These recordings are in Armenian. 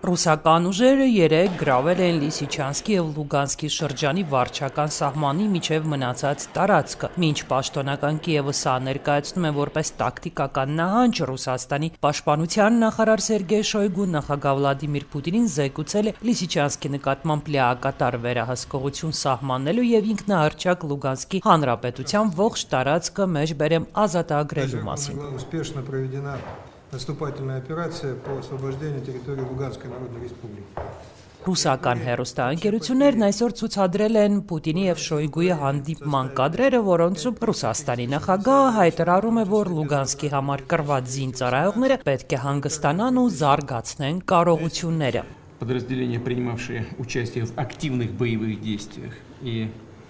Ռուսական ուժերը երեկ գրավել են Լիսիչանսկի և Լուգանսկի շրջանի վարչական սահմանի միջև մնացած տարածքը, մինչ պաշտոնական Կիևը սա ներկայացնում է որպես տակտիկական նահանջ, Ռուսաստանի պաշտպանության նախարար Սերգեյ Շոյգուն նախագահ Վլադիմիր Պուտինին զեկուցել է Լիսիչանսկի նկատմամբ լիակատար վերահսկողություն սահմանելու և ինքնահռչակ Լուգանսկի հանրապետության ողջ տարածքը մեջբերեմ ազատագրելու մասին։ Наступательная операция по освобождению территории Луганской Народной Республики. Ռուսական հեռուստաընկերություններն այսօր ցուցադրել են Պուտինի և Շոյգուի հանդիպման կադրերը, որոնցում Ռուսաստանի նախագահը հայտարարում է, որ Լուգանսկի համար կռված զինծառայողները պետք է հանգստանան ու զարգացնեն կարողությունները։ Подразделения, принимавшие участие в активных боевых действиях и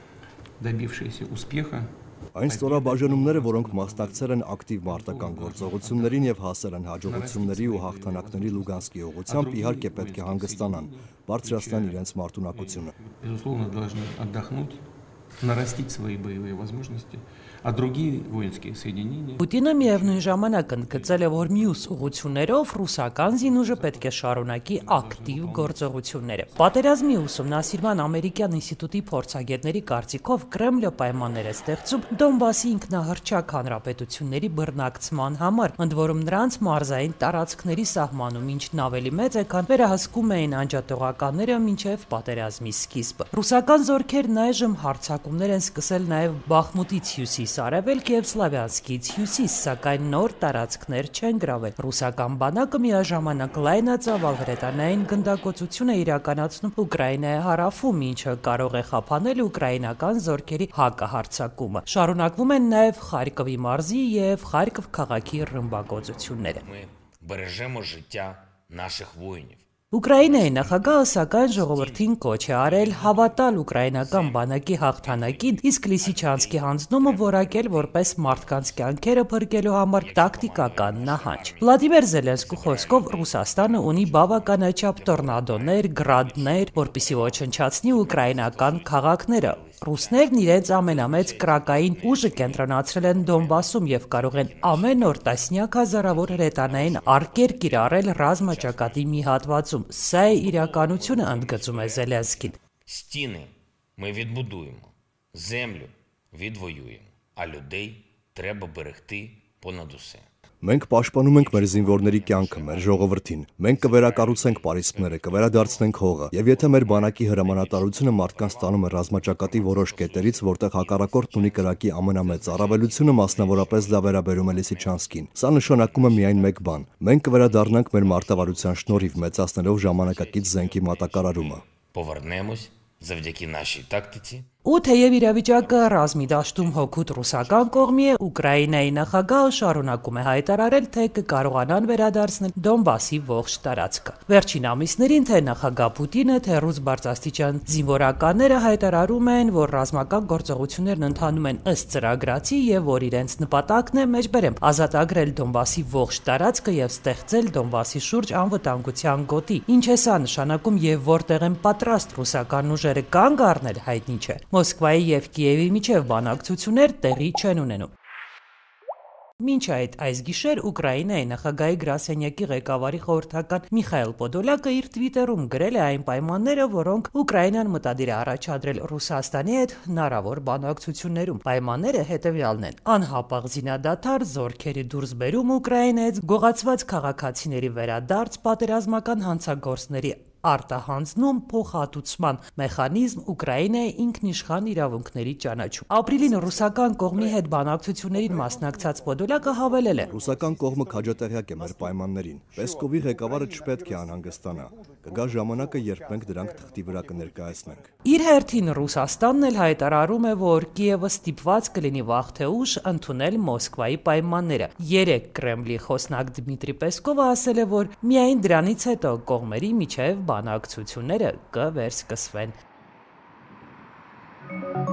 добившиеся успеха. Այն ստորաբաժանումները, որոնք մասնակցել են ակտիվ մարտական գործողություններին եւ հասել են հաջողությունների ու հաղթանակների Լուգանսկի ուղղությամբ, իհարկե պետք է հանգստանան, բարձրացնեն իրենց մարտունակությունը։ Безусловно, должны отдохнуть, нарастить свои боевые возможности, а другие воинские соединения. Պուտինը միևնույն ժամանակ ընդգծել է, որ մյուս ուղղություններով ռուսական զինուժը պետք է շարունակի ակտիվ գործողությունները։ Պատերազմի ուսումնասիրման ամերիկյան ինստիտուտի փորձագետների կարծիքով Կրեմլը պայմաններ է ստեղծում Դոնբասի ինքնահռչակ հանրապետությունների բռնակցման համար, ընդ որում նրանց մարզային տարածքների սահմանում, ինչն ավելի մեծ է, քան վերահսկում էին անջատողականները մինչև պատերազմի սկիզբը։ Ռուսական զորքերն այժմ հարձակումներ են սկսել նաև Բախմուտից հյուսիս-արևելք և Սլավյանսկից հյուսիս, սակայն նոր տարածքներ չեն գրավել։ Ռուսական բանակը միաժամանակ լայնածավալ հրետանային գնդակոծություն է իրականացնում Ուկրաինայի հարավում, ինչը կարող է խափանել ուկրաինական զորքերի հակահարձակումը։ Շարունակվում են նաև Խարկովի մարզի և Խարկով քաղաքի ռմբակոծությունները։ Ми бережемо життя наших воїнів. Ուկրաինայի նախագահը սակայն ժողովրդին կոչ է արել հավատալ ուկրաինական բանակի հաղթանակին, իսկ Լիսիչանսկի հանձնումը որակել որպես մարդկանց կյանքերը փրկելու համար տակտիկական նահանջ։ Վլադիմիր Զելենսկու խոսքով Ռուսաստանը ունի բավականաչափ տորնադոներ, գրադներ, որպեսզի ոչնչացնի ուկրաինական քաղաքները։ Ռուսներն իրենց ամենամեծ կրակային ուժը կենտրոնացրել են Դոնբասում և կարող են ամեն օր տասնյակ հազարավոր հրետանային արկեր կիրառել ռազմաճակատի մի հատվածում։ Սա է իրականությունը, ընդգծում է Զելենսկին։ Стіни ми відбудуємо, землю відвоюємо, а людей треба берегти понад усе. Մենք պաշտպանում ենք մեր զինվորների կյանքը, մեր ժողովրդին։ Մենք կվերակառուցենք պարիսպները, կվերադարձնենք հողը, եւ եթե մեր բանակի հրամանատարությունը մարդկանց տանում է ռազմաճակատի որոշ կետերից, որտեղ հակառակորդն ունի կրակի ամենամեծ առավելությունը, մասնավորապես դա վերաբերում է Լիսիչանսկին, սա նշանակում է միայն մեկ բան. մենք կվերադառնանք մեր մարտավարության շնորհիվ մեծացնելով ժամանակակից զենքի մատակարարումը։ Повернемось завдяки нашій тактиці. Ու թեև իրավիճակը ռազմի դաշտում հօգուտ ռուսական կողմի է, Ուկրաինայի նախագահը շարունակում է հայտարարել, թե կկարողանան վերադարձնել Դոնբասի ողջ տարածքը։ Վերջին ամիսներին թե նախագահ Պուտինը, թե ռուս բարձրաստիճան զինվորականները հայտարարում են, որ ռազմական գործողություններն ընթանում են ըստ ծրագրացի եւ որ իրենց նպատակն է մեջբերեմ ազատագրել Դոնբասի ողջ տարածքը եւ ստեղծել Դոնբասի շուրջ անվտանգության գոտի։ Ինչ է սա նշանակում եւ որտեղ են պատրաստ ռուսական ուժերը կանգ առնել, հայտնի չէ։ Մոսկվայի և Կիևի միջև բանակցություններ տեղի չեն ունենում։ Մինչ այդ այս գիշեր Ուկրաինայի նախագահի գրասենյակի ղեկավարի խորհրդական Միխայել Պոդոլյակը իր թվիտերում գրել է այն պայմանները, որոնք Ուկրաինան մտադիր է առաջադրել Ռուսաստանի հետ հնարավոր բանակցություններում։ Պայմանները հետևյալն են. անհապաղ զինադադար, զորքերի դուրսբերում Ուկրաինայից, գողացված քաղաքացիների վերադարձ, պատերազմական հանցագործների արտահանձնում, փոխհատուցման մեխանիզմ, Ուկրաինայի ինքնիշխան իրավունքների ճանաչում։ Ապրիլին ռուսական կողմի հետ բանակցություններին մասնակցած Պոդոլյակը հավելել է. Ռուսական կողմը քաջատեղյակ է մեր պայմաններին։ Պեսկովի ղեկավարը չպետք է անհանգստանա։ Կգա ժամանակը, երբ մենք դրանք թղթի վրա կներկայացնենք։ Իր հերթին Ռուսաստանն էլ հայտարարում է, որ Կիևը ստիպված կլինի վաղ թե ուշ ընդունել Մոսկվայի պայմանները։ Երեկ Կրեմլի խոսնակ Դմիտրի Պեսկովը ասել է, որ միայն դրանից հետո կողմերի միջև բանակցությունները կվերսկսվեն։